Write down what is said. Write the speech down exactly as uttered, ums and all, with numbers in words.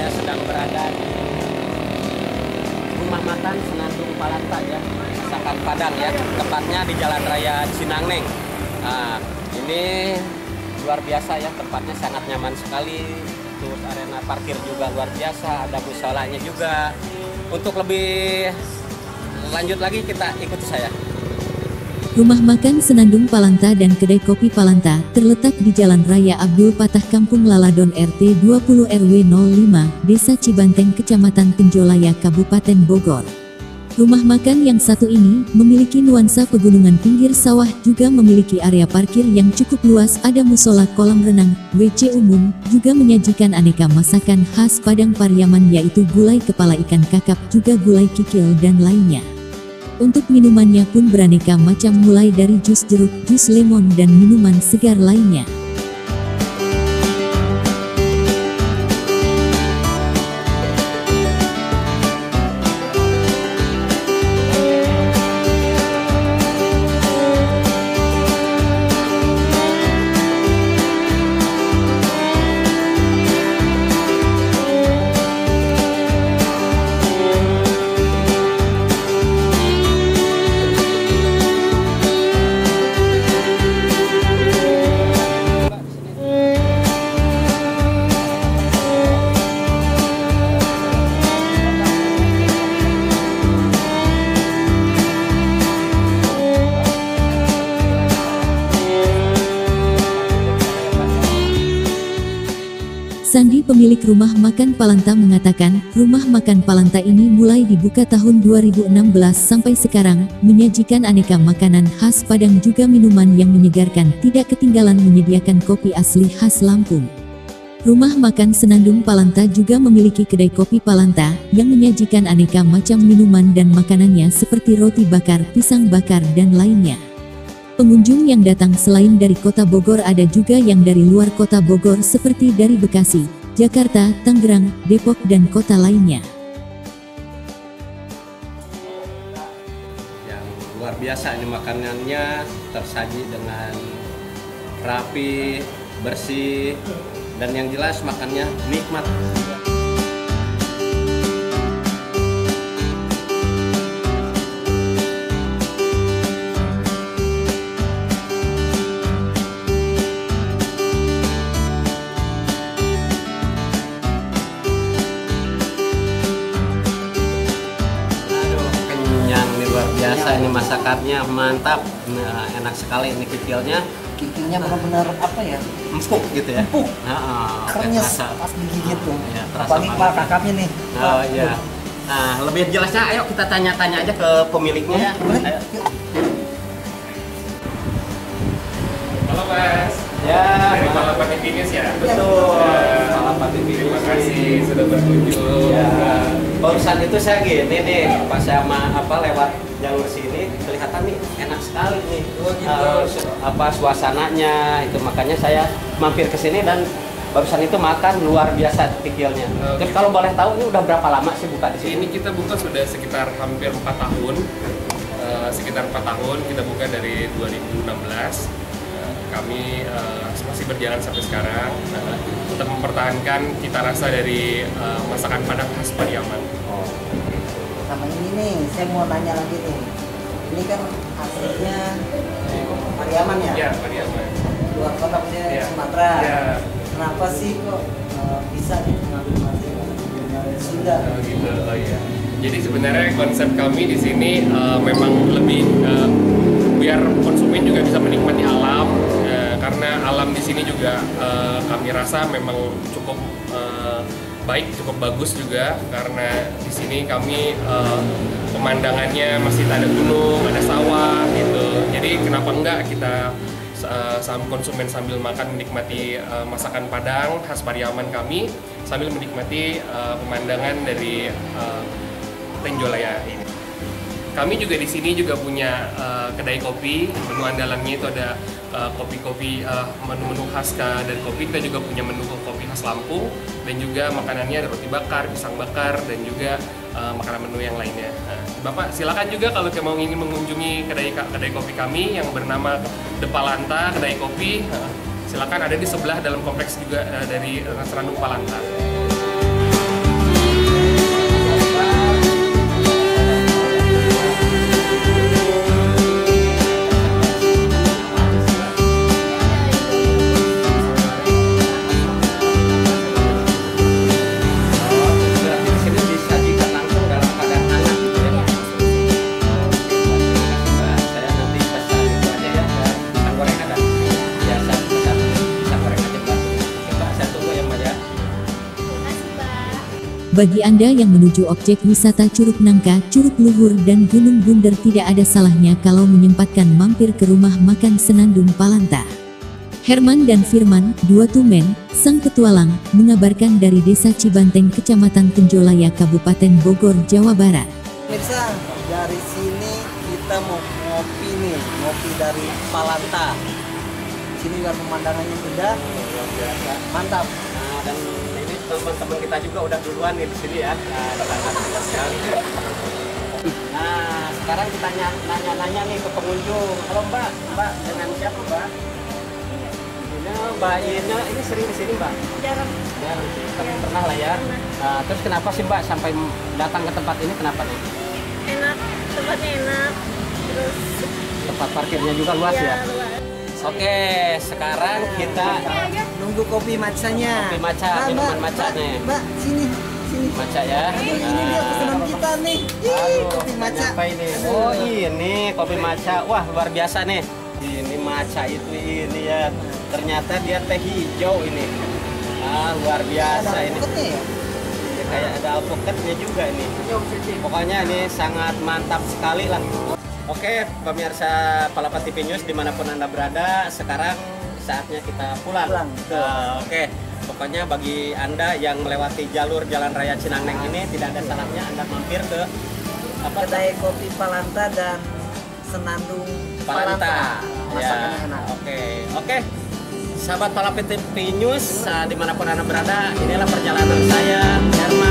saya sedang berada di rumah makan Senandung Palanta ya, masakan Padang ya, tepatnya di Jalan Raya Cinangneng. Nah, ini luar biasa ya, tempatnya sangat nyaman sekali. Terus arena parkir juga luar biasa, ada musolanya juga. Untuk lebih lanjut lagi kita ikuti saya. Rumah makan Senandung Palanta dan kedai kopi Palanta terletak di Jalan Raya Abdul Patah, Kampung Laladon, R T dua puluh R W nol lima, Desa Cibanteng, Kecamatan Tenjolaya, Kabupaten Bogor. Rumah makan yang satu ini memiliki nuansa pegunungan pinggir sawah, juga memiliki area parkir yang cukup luas, ada musola, kolam renang, W C umum, juga menyajikan aneka masakan khas Padang Pariaman yaitu gulai kepala ikan kakap, juga gulai kikil dan lainnya. Untuk minumannya pun beraneka macam mulai dari jus jeruk, jus lemon dan minuman segar lainnya. Sandi, pemilik rumah makan Palanta, mengatakan, rumah makan Palanta ini mulai dibuka tahun dua ribu enam belas sampai sekarang, menyajikan aneka makanan khas Padang juga minuman yang menyegarkan, tidak ketinggalan menyediakan kopi asli khas Lampung. Rumah makan Senandung Palanta juga memiliki kedai kopi Palanta, yang menyajikan aneka macam minuman dan makanannya seperti roti bakar, pisang bakar dan lainnya. Pengunjung yang datang selain dari kota Bogor ada juga yang dari luar kota Bogor seperti dari Bekasi, Jakarta, Tangerang, Depok dan kota lainnya. Yang luar biasa ini makanannya, tersaji dengan rapi, bersih, dan yang jelas makannya nikmat. Biasa ini masakannya mantap, nah, enak sekali ini kikilnya. Kikilnya benar-benar apa ya? Empuk gitu ya. Empuk. Nah, Krenyes pas digigit tuh. Ya, apalagi pak kakapnya nih. Oh iya. Nah, lebih jelasnya ayo kita tanya-tanya aja ke pemiliknya ya. Ayo. Halo Mas. Ya, dari Palapa Finish ya? Betul. Ya. Palapa Finish. Terima kasih sudah berkunjung. Ya. Barusan itu saya gini nih, pas saya ma apa lewat jalur sini kelihatan nih enak sekali nih. Oh, gitu. uh, apa suasananya itu, makanya saya mampir ke sini dan barusan itu makan luar biasa kikilnya. Oh, Terus gitu. kalau boleh tahu ini udah berapa lama sih buka di sini? Ini kita buka sudah sekitar hampir empat tahun. Uh, sekitar empat tahun kita buka dari dua ribu enam belas. Uh, kami uh, masih berjalan sampai sekarang. Uh, tetap mempertahankan cita rasa dari uh, masakan Padang khas Pariaman. Oh. Sama ini nih, saya mau nanya lagi nih. Ini kan aslinya Pariaman ya? Ya, Pariaman. Luar kota punya Ya. Sumatera. Ya. Kenapa sih kok uh, bisa gitu ngambil masakan dari Sunda? Oh, gitu. Oh iya. Jadi sebenarnya konsep kami di sini uh, memang lebih uh, biar konsumen juga bisa menikmati alam, uh, karena alam di sini juga uh, kami rasa memang cukup uh, baik, cukup bagus juga, karena di sini kami uh, pemandangannya masih ada gunung, ada sawah gitu. Jadi kenapa enggak kita uh, konsumen sambil makan menikmati uh, masakan Padang khas Pariaman kami sambil menikmati uh, pemandangan dari uh, Tenjolaya ini. Kami juga di sini juga punya uh, kedai kopi. Menu andalannya itu ada uh, kopi-kopi, uh, menu-menu khas dari kopi. Kita juga punya menu kopi khas Lampung, dan juga makanannya ada roti bakar, pisang bakar, dan juga uh, makanan menu yang lainnya. Nah, Bapak silakan juga kalau mau ingin mengunjungi kedai kedai kopi kami yang bernama The Palanta Kedai Kopi. Uh, silakan, ada di sebelah dalam kompleks juga uh, dari uh, Senandung Palanta. Bagi Anda yang menuju objek wisata Curug Nangka, Curug Luhur dan Gunung Bunder, tidak ada salahnya kalau menyempatkan mampir ke rumah makan Senandung Palanta. Herman dan Firman, dua tumen, sang petualang, mengabarkan dari Desa Cibanteng, Kecamatan Tenjolaya, Kabupaten Bogor, Jawa Barat. Pemirsa, dari sini kita mau ngopi nih, ngopi dari Palanta. Sini kan pemandangannya beda, mantap. Nah, dan ini teman-teman kita juga udah duluan nih di sini ya. Nah, sangat sekali. Nah, sekarang kita nanya-nanya nih ke pengunjung. Halo Mbak, Mbak dengan siapa Mbak? Ini Mbak Ina, ini sering di sini Mbak? Jarang. Jarang sih, tapi pernah lah ya. Nah, terus kenapa sih Mbak sampai datang ke tempat ini, kenapa nih? Enak, tempatnya enak. Terus Tempat parkirnya juga luas ya? ya luas. Oke, sekarang kita Nunggu kopi macanya. Kopi matcha, Mbak, minuman Mbak, matcha Mbak, nih. Mbak, sini, sini. matcha ya. Aduh, ini dia pesanan kita nih. Ih, Aduh, kopi matcha. apa ini? Oh ini kopi matcha. Wah luar biasa nih. Ini matcha itu ini ya. Ternyata dia teh hijau ini. Ah luar biasa Ada ini. alpukatnya ya? Ya, kayak ada alpukatnya juga ini. Pokoknya ini sangat mantap sekali lah. Oke pemirsa Palapa T V News dimanapun Anda berada, sekarang saatnya kita pulang. Pulang. Nah, Oke, pokoknya bagi Anda yang melewati jalur Jalan Raya Cinangneng ini tidak ada salahnya Anda mampir ke apa Kedai kopi Palanta dan Senandung Palanta. Ya, Masakannya enak. oke, oke. Sahabat Palapa T V News, uh, dimanapun Anda berada, inilah perjalanan saya, Herman.